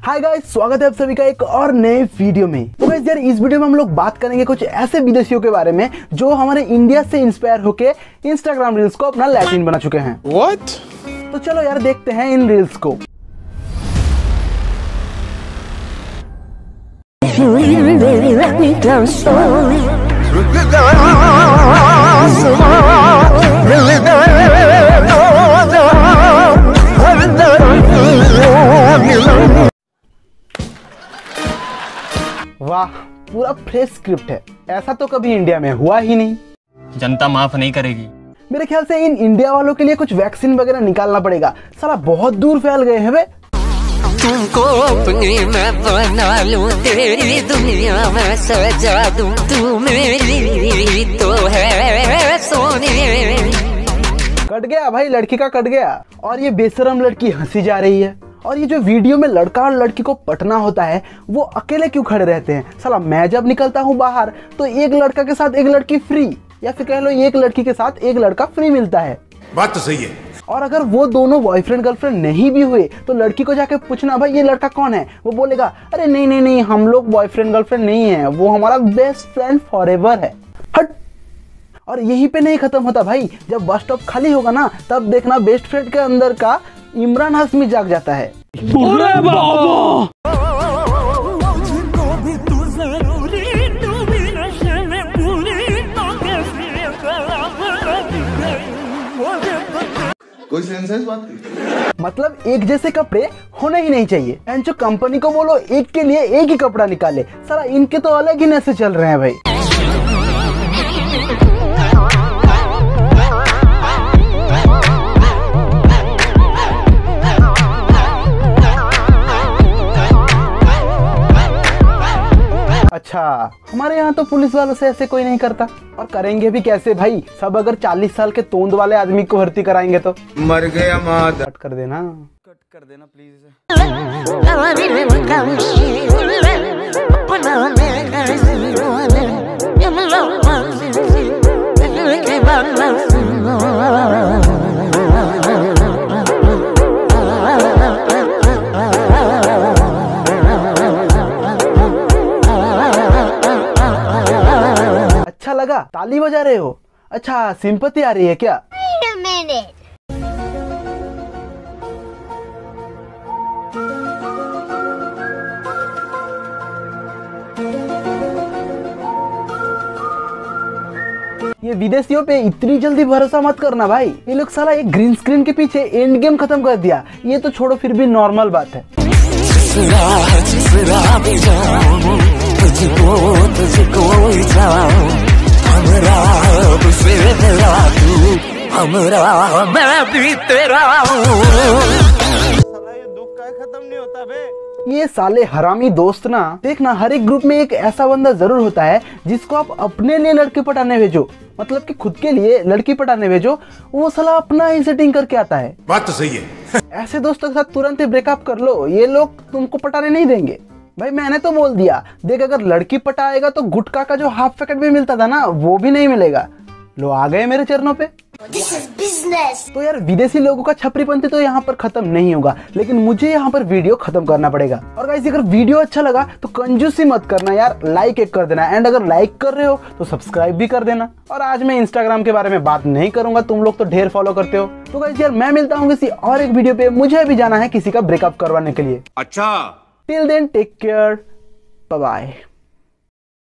Hi guys, स्वागत है आप सभी का एक और नए वीडियो में। तो गाइस यार, इस वीडियो में हम लोग बात करेंगे कुछ ऐसे विदेशियों के बारे में जो हमारे इंडिया से इंस्पायर होके इंस्टाग्राम रील्स को अपना लैटिन बना चुके हैं। What? तो चलो यार देखते हैं इन रील्स को। वाह, पूरा फ्रेश स्क्रिप्ट है। ऐसा तो कभी इंडिया में हुआ ही नहीं। जनता माफ नहीं करेगी। मेरे ख्याल से इन इंडिया वालों के लिए कुछ वैक्सीन वगैरह निकालना पड़ेगा। साला बहुत दूर फैल गए हैं वे। तुमको अपनी मैं बना लूं, तेरी दुनिया में सजा दूं, तू मेरी तो है सोनी। कट गया भाई, लड़की का कट गया। और ये बेशरम लड़की हंसी जा रही है। और ये जो वीडियो में लड़का और लड़की को पटना होता है वो अकेले क्यों खड़े रहते हैं? साला मैं जब निकलता हूँ बाहर तो एक लड़का के साथ एक लड़की फ्री, या फिर कह लो एक लड़की के साथ एक लड़का फ्री मिलता है। बात तो सही है। और अगर वो दोनों बॉयफ्रेंड गर्लफ्रेंड नहीं भी हुए तो लड़की को जाके पूछना, भाई ये लड़का कौन है? वो बोलेगा, अरे नहीं नहीं नहीं, हम लोग बॉयफ्रेंड गर्लफ्रेंड नहीं है, वो हमारा बेस्ट फ्रेंड फॉरएवर है। हट। और यहीं पे नहीं खत्म होता भाई, जब बस स्टॉप खाली होगा ना तब देखना बेस्ट फ्रेंड के अंदर का इमरान हाशमी जाग जाता है। अरे बाबा! कोई सेंस है इस बात की? मतलब एक जैसे कपड़े होने ही नहीं चाहिए। एंड जो कंपनी को बोलो एक के लिए एक ही कपड़ा निकाले, सारा इनके तो अलग ही नशे चल रहे हैं भाई। अच्छा, हमारे यहाँ तो पुलिस वालों से ऐसे कोई नहीं करता, और करेंगे भी कैसे भाई? सब अगर 40 साल के तोंद वाले आदमी को भर्ती कराएंगे तो मर गया माद। कट कर देना प्लीज। अच्छा लगा, ताली बजा रहे हो? अच्छा, सिंपैथी आ रही है क्या? ये विदेशियों पे इतनी जल्दी भरोसा मत करना भाई। ये लोग साला एक ग्रीन स्क्रीन के पीछे एंड गेम खत्म कर दिया। ये तो छोड़ो, फिर भी नॉर्मल बात है। ये साले हरामी दोस्त ना, देखना हर एक ग्रुप में एक ऐसा बंदा जरूर होता है जिसको आप अपने लिए लड़के पटाने भेजो, मतलब कि खुद के लिए लड़की पटाने भेजो, वो साला अपना ही सेटिंग करके आता है। बात तो सही है। ऐसे दोस्तों के साथ तुरंत ही ब्रेकअप कर लो, ये लोग तुमको पटाने नहीं देंगे भाई। मैंने तो बोल दिया, देख अगर लड़की पटाएगा तो गुटखा का जो हाफ पैकेट भी मिलता था ना वो भी नहीं मिलेगा। लो आ गए मेरे चरणों पे। This is business. तो यार विदेशी लोगों का छपरीपंती तो यहाँ पर खत्म नहीं होगा, लेकिन मुझे यहाँ पर वीडियो खत्म करना पड़ेगा। और गाइस, अगर वीडियो अच्छा लगा तो कंजूसी मत करना यार, लाइक एक कर देना। एंड अगर लाइक कर रहे हो तो सब्सक्राइब भी कर देना। और आज मैं इंस्टाग्राम के बारे में बात नहीं करूंगा, तुम लोग तो ढेर फॉलो करते हो। तो गाइस यार, मैं मिलता हूँ किसी और एक वीडियो पे। मुझे भी जाना है किसी का ब्रेकअप करवाने के लिए। अच्छा, till then take care, bye bye.